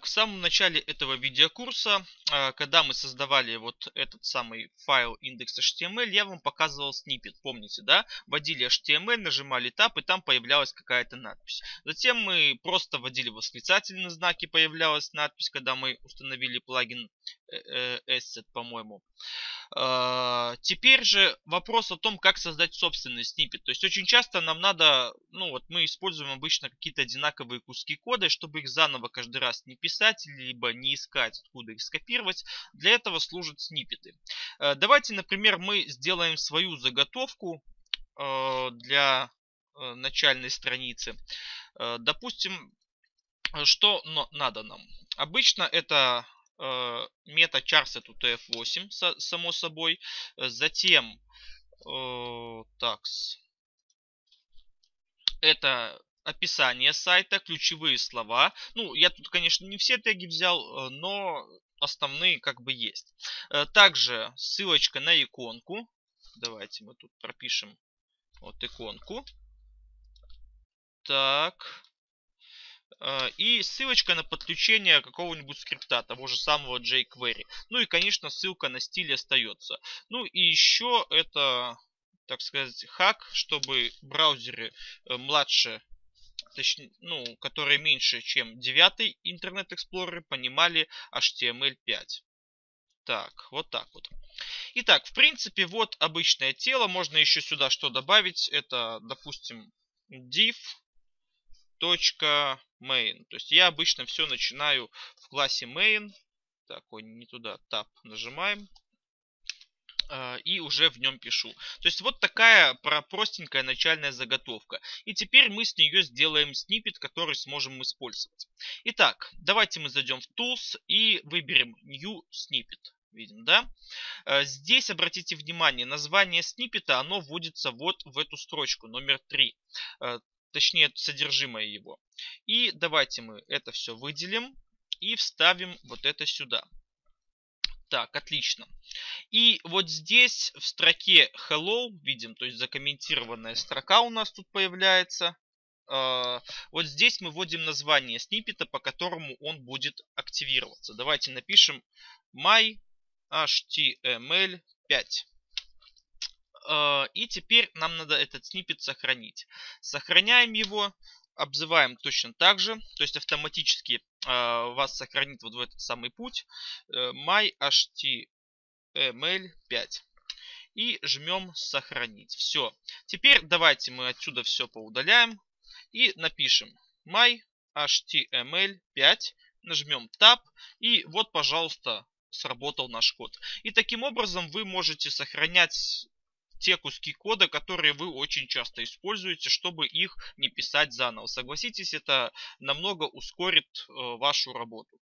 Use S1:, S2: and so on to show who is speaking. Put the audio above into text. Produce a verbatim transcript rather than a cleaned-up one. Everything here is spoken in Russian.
S1: Итак, в самом начале этого видеокурса, а, когда мы создавали вот этот самый файл index.html, я вам показывал сниппет, помните, да? Вводили эйч ти эм эль, нажимали Tab, и там появлялась какая-то надпись. Затем мы просто вводили восклицательные знаки, появлялась надпись, когда мы установили плагин Asset, по-моему. А, Теперь же вопрос о том, как создать собственный сниппет. То есть очень часто нам надо, ну вот мы используем обычно какие-то одинаковые куски кода, чтобы их заново каждый раз не писать, либо не искать, откуда их скопировать. Для этого служат сниппеты. А, Давайте, например, мы сделаем свою заготовку а, для а, начальной страницы. А, Допустим, что но- надо нам? Обычно это мета charset ю ти эф восемь, само собой. Затем, э, такс, это описание сайта, ключевые слова. Ну, я тут, конечно, не все теги взял, но основные как бы есть. Также ссылочка на иконку. Давайте мы тут пропишем вот иконку. Так. И ссылочка на подключение какого-нибудь скрипта, того же самого jQuery. Ну и, конечно, ссылка на стиль остается. Ну и еще это, так сказать, хак, чтобы браузеры младше, точнее, ну, которые меньше, чем девятый Internet Explorer, понимали эйч ти эм эль пять. Так, вот так вот. Итак, в принципе, вот обычное тело. Можно еще сюда что добавить. Это, допустим, div. .main. То есть я обычно все начинаю в классе main. Так, ой, не туда. Tab нажимаем. И уже в нем пишу. То есть вот такая простенькая начальная заготовка. И теперь мы с нее сделаем сниппет, который сможем использовать. Итак, давайте мы зайдем в Tools и выберем New Snippet. Видим, да? Здесь, обратите внимание, название сниппета, оно вводится вот в эту строчку, номер три. Точнее, содержимое его. И давайте мы это все выделим и вставим вот это сюда. Так, отлично. И вот здесь в строке hello видим, то есть закомментированная строка у нас тут появляется. Вот здесь мы вводим название сниппета, по которому он будет активироваться. Давайте напишем my эйч ти эм эль пять. И теперь нам надо этот сниппет сохранить. Сохраняем его, обзываем точно так же, то есть автоматически вас сохранит вот в этот самый путь my эйч ти эм эль пять. И жмем сохранить. Все. Теперь давайте мы отсюда все поудаляем и напишем my эйч ти эм эль пять. Нажмем Tab. И вот, пожалуйста, сработал наш код. И таким образом вы можете сохранять те куски кода, которые вы очень часто используете, чтобы их не писать заново. Согласитесь, это намного ускорит э, вашу работу.